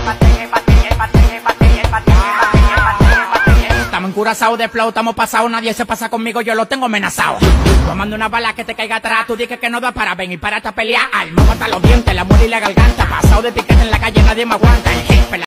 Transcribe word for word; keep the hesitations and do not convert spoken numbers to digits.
Estamos encurazados de flow, estamos pasados, nadie se pasa conmigo, yo lo tengo amenazado. Tomando una bala que te caiga atrás, tú dices que no da para venir para esta pelea. Al hasta los dientes, la muela y la garganta. Pasado de piquete en la calle, nadie me aguanta. El jefe, la